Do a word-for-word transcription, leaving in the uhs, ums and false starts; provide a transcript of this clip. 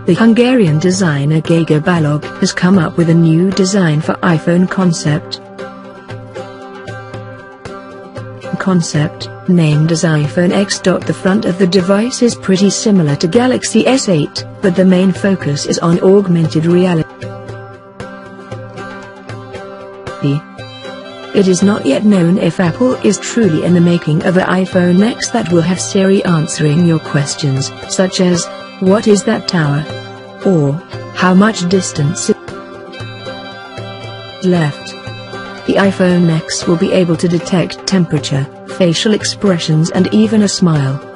The Hungarian designer Gagor Balogh has come up with a new design for iPhone concept. Concept, named as iPhone X. The front of the device is pretty similar to Galaxy S eight, but the main focus is on augmented reality. It is not yet known if Apple is truly in the making of an iPhone X that will have Siri answering your questions, such as, "What is that tower?" or "How much distance is left?" The iPhone X will be able to detect temperature, facial expressions and even a smile.